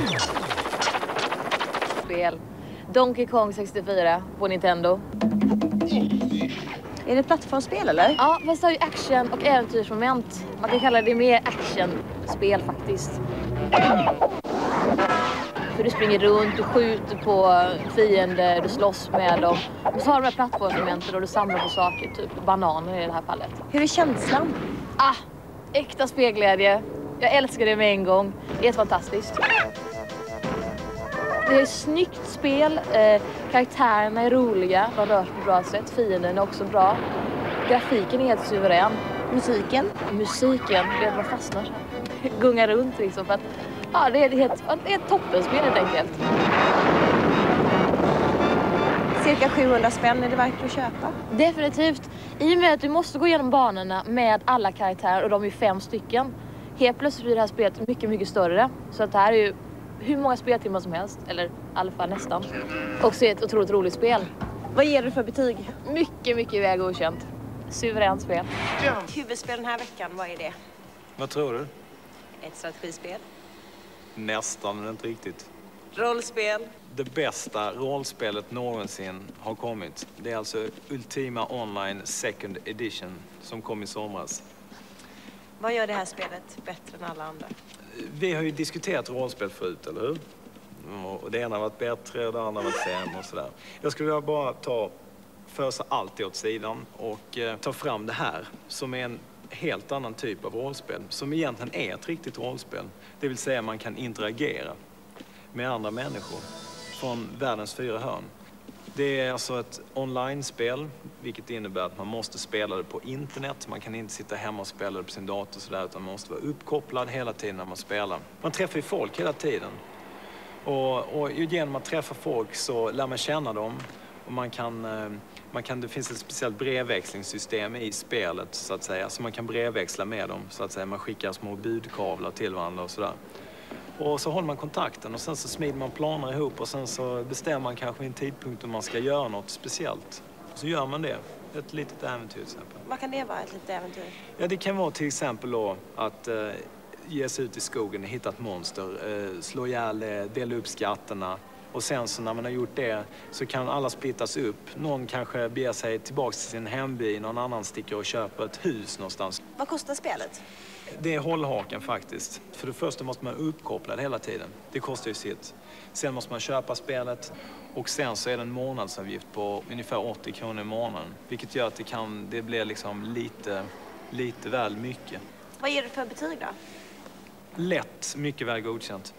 Spel. Donkey Kong 64 på Nintendo. Är det ett plattformsspel eller? Ja, fast det har ju action och äventyrsmoment. Man kan kalla det mer actionspel faktiskt. För du springer runt, du skjuter på fiender, du slåss med dem. Och så har du de här plattformsmomenten och du samlar på saker, typ bananer i det här fallet. Hur är känslan? Äkta spelglädje. Jag älskar det med en gång. Det är fantastiskt. Det är ett snyggt spel. Karaktärerna är roliga. De rör sig på bra sätt. Fienden är också bra. Grafiken är helt suverän. Musiken? Musiken, det är bara fastnar. Gungar runt liksom. För att, det är ett toppenspel helt enkelt. Cirka 700 spänn, är det värt att köpa? Definitivt. I och med att du måste gå igenom banorna med alla karaktärer och de är 5 stycken. Helt plötsligt blir det här spelet mycket, mycket större. Så att det här är ju hur många speltimmar som helst, eller i alla fall nästan. Och så är det ett otroligt roligt spel. Vad ger du för betyg? Mycket, mycket väl godkänt. Suveränt spel. Huvudspel den här veckan, vad är det? Vad tror du? Ett strategispel. Nästan, men inte riktigt. Rollspel. Det bästa rollspelet någonsin har kommit. Det är alltså Ultima Online Second Edition som kom i somras. Vad gör det här spelet bättre än alla andra? Vi har ju diskuterat rollspel förut, eller hur? Och det ena har varit bättre och det andra har varit sämre och sådär. Jag skulle vilja bara fösa allt åt sidan och ta fram det här som är en helt annan typ av rollspel. Som egentligen är ett riktigt rollspel. Det vill säga man kan interagera med andra människor från världens 4 hörn. Det är alltså ett online-spel, vilket innebär att man måste spela det på internet. Man kan inte sitta hemma och spela det på sin dator och sådär, utan man måste vara uppkopplad hela tiden när man spelar. Man träffar ju folk hela tiden. Och genom att träffa folk så lär man känna dem. Och det finns ett speciellt brevväxlingssystem i spelet, så att säga. Så man kan brevväxla med dem, så att säga. Man skickar små budkavlar till varandra och sådär. Och så håller man kontakten och sen så smider man planer ihop och sen så bestämmer man kanske en tidpunkt om man ska göra något speciellt. Så gör man det. Ett litet äventyr till exempel. Vad kan det vara, ett litet äventyr? Ja, det kan vara till exempel då att ge sig ut i skogen och hitta ett monster, slå ihjäl det, dela upp skatterna. Och sen så när man har gjort det så kan alla splittas upp. Någon kanske beger sig tillbaka till sin hemby, någon annan sticker och köper ett hus någonstans. Vad kostar spelet? Det är hållhaken faktiskt. För det första måste man uppkopplad hela tiden. Det kostar ju sitt. Sen måste man köpa spelet och sen så är det en månadsavgift på ungefär 80 kronor i månaden. Vilket gör att det blir liksom lite väl mycket. Vad ger du för betyg då? Lätt, mycket väl godkänt.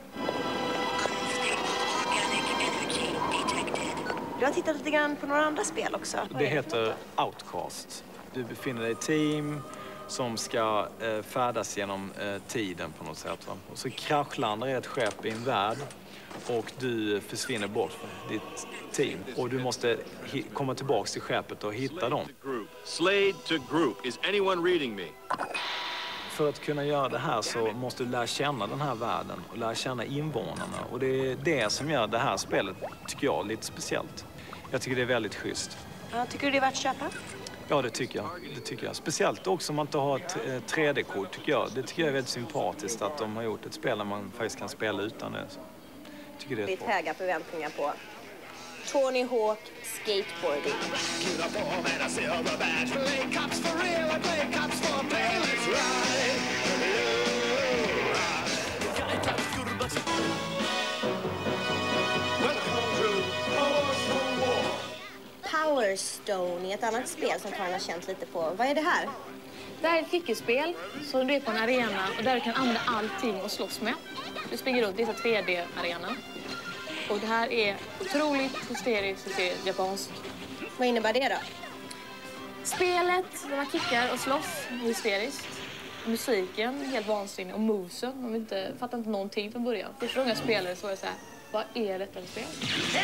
Du har tittat lite grann på några andra spel också. Det heter Outcast. Du befinner dig i team som ska färdas genom tiden på något sätt. Va? Och så kraschlandar ett skepp i en värld och du försvinner bort från ditt team. Och du måste komma tillbaka till skeppet och hitta dem. Slade to group. Is anyone reading me? För att kunna göra det här så måste du lära känna den här världen och lära känna invånarna. Och det är det som gör det här spelet, tycker jag, lite speciellt. Jag tycker det är väldigt schysst. Ja, tycker du det är värt att köpa? Ja, det tycker jag. Speciellt också om man inte har ett 3D-kort, tycker jag. Det tycker jag är väldigt sympatiskt att de har gjort ett spel där man faktiskt kan spela utan det. Tycker det är lite höga förväntningar på Tony Hawk Skateboarding. Power Stone är ett annat spel som Karin har känt lite på. Vad är det här? Det här är ett fickelspel som du är på en arena och där du kan använda allting och slåss med. Du springer runt i en 3D-arena. Och det här är otroligt hysteriskt och ser japanskt. Vad innebär det då? Spelet, där man kickar och slåss, hysteriskt. Musiken, helt vansinnig. Och movesen, fattar inte någonting från början. Första gången jag spelade så var jag så här, vad är detta för spel?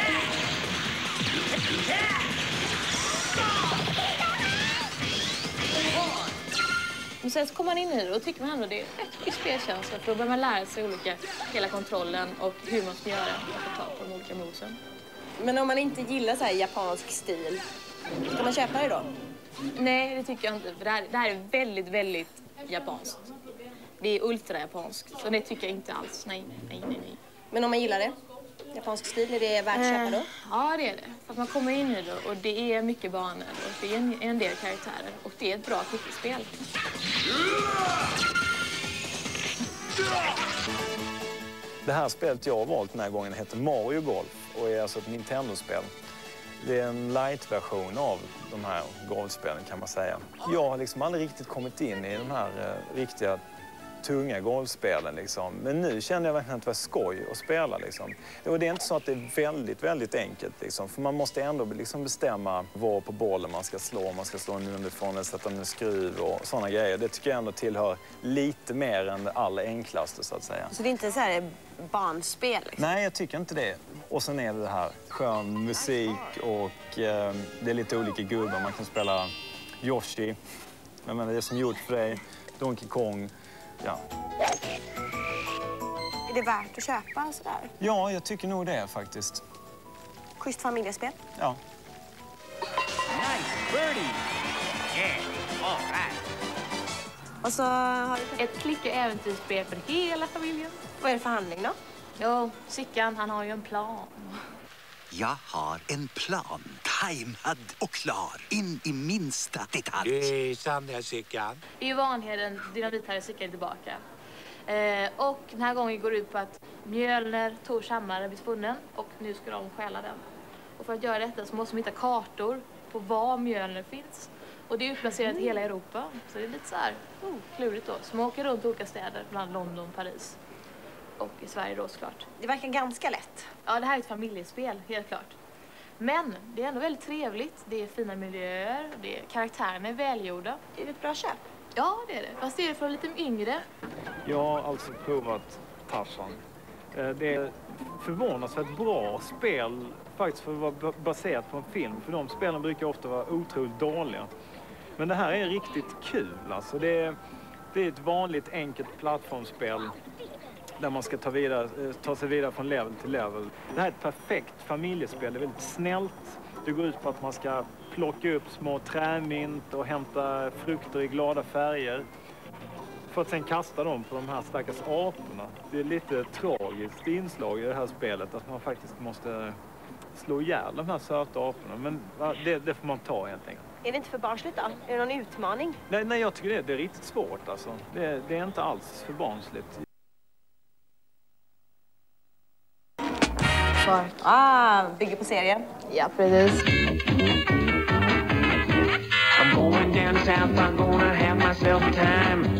Men sen så kommer man in i det och tycker man ändå det är rätt mycket spelkänsla. För då börjar man lära sig hela kontrollen och hur man ska göra för att ta på de olika movesen. Men om man inte gillar så här japansk stil, ska man köpa det då? Nej, det tycker jag inte. För det här är väldigt, väldigt japanskt. Det är ultra-japanskt, så det tycker jag inte alls. Nej. Men om man gillar det, japansk stil, är det värt att köpa då? Ja, det är det. För att man kommer in i det och det är mycket banor och det är en del karaktärer och det är ett bra kortspel. Det här spelet jag har valt den här gången heter Mario Golf och är alltså ett Nintendo-spel. Det är en light-version av de här golfspelen kan man säga. Jag har liksom aldrig riktigt kommit in i de här riktiga tunga golfspelen liksom. Men nu känner jag verkligen att det var skoj att spela liksom. Och det är inte så att det är väldigt, väldigt enkelt liksom. För man måste ändå liksom bestämma var på bollen man ska slå. Om man ska slå den underifrån eller sätta den i skruv och sådana grejer. Det tycker jag ändå tillhör lite mer än det allra enklaste så att säga. Så det är inte så här barnspel liksom? Nej, jag tycker inte det. Och sen är det här skön musik och det är lite olika gubbar. Man kan spela Yoshi, jag menar, det är som gjort för dig, Donkey Kong. Ja. Är det värt att köpa sådär? Ja, jag tycker nog det faktiskt. Schysst familjespel? Ja. Nice birdie. Yeah, all right. Och så har du... Ett klick- och äventyrsspel för hela familjen. Vad är det för handling då? Jo, Sickan, han har ju en plan. Jag har en plan, tajmad och klar, in i minsta detalj. Det är sant, herr Sickan. Det är ju Vanheden, Dynamit-Harry Sickan är tillbaka. Och den här gången går det ut på att Mjölner, Tors hammare blir funnen och nu ska de stjäla den. Och för att göra detta så måste de hitta kartor på var Mjölner finns. Och det är utplacerat i hela Europa, så det är lite så här klurigt då. Så man åker runt olika städer, bland London, Paris och i Sverige då såklart. Det verkar ganska lätt. Ja, det här är ett familjespel, helt klart. Men det är ändå väldigt trevligt. Det är fina miljöer, karaktärerna är välgjorda. Är det ett bra köp? Ja, det är det. Fast det är för lite yngre. Jag har alltså provat Tarzan. Det är förvånansvärt bra spel faktiskt för att vara baserat på en film. För de spelen brukar ofta vara otroligt dåliga. Men det här är riktigt kul. Alltså det är ett vanligt enkelt plattformsspel där man ska ta sig vidare från level till level. Det här är ett perfekt familjespel. Det är väldigt snällt. Det går ut på att man ska plocka upp små trämynt och hämta frukter i glada färger. För att sen kasta dem på de här stackars aporna. Det är lite tragiskt inslag i det här spelet att man faktiskt måste slå ihjäl de här söta aporna. Men det får man ta helt enkelt. Är det inte för barnsligt då? Är det någon utmaning? Nej, jag tycker det är riktigt svårt alltså. Det är inte alls för barnsligt. Bygger på serien. Ja, precis. I'm going down south, I'm gonna have myself time.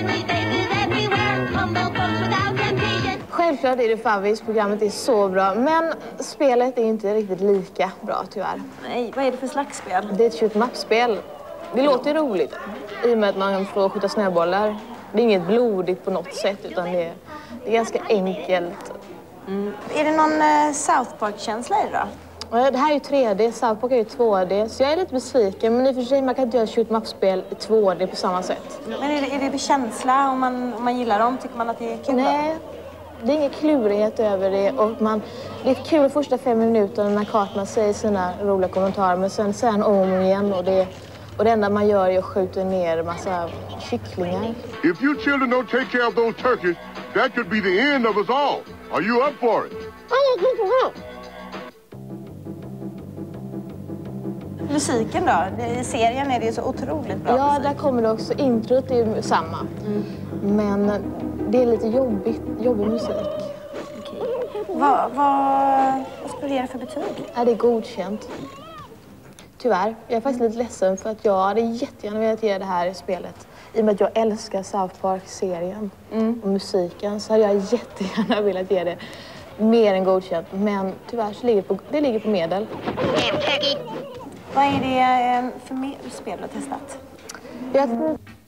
Självklart är det favvis. Programmet är så bra. Men spelet är inte riktigt lika bra, tyvärr. Nej, vad är det för slags spel? Det är ett shoot map-spel. Det låter roligt i och med att man får skjuta snöbollar. Det är inget blodigt på något sätt, utan det är ganska enkelt. Är det någon South Park-känsla i det då? Det här är ju 3D, South Park är ju 2D, så jag är lite besviken. Men i och för sig, man kan inte göra shoot map-spel i 2D på samma sätt. Men är det känsla om man gillar dem? Tycker man att det är kul? Nej, det är ingen klurighet över det. Och det är kul första 5 minuterna när Cartman säger sina roliga kommentarer. Men sen säger han om igen och det enda man gör är att skjuta ner en massa kycklingar. If you children don't take care of those turkeys, that could be the end of us all. Are you up for it? Musiken då? I serien är det ju så otroligt bra Ja, musik. där kommer det också. Introt är ju samma. Men det är lite jobbig musik. Vad ska du ge det för betyg? Ja, det är godkänt. Tyvärr. Jag är faktiskt lite ledsen för att jag hade jättegärna velat ge det här spelet. I och med att jag älskar South Park-serien och musiken så hade jag jättegärna velat ge det mer än godkänt. Men tyvärr så ligger på medel. Vad är det för spel du har testat? Jag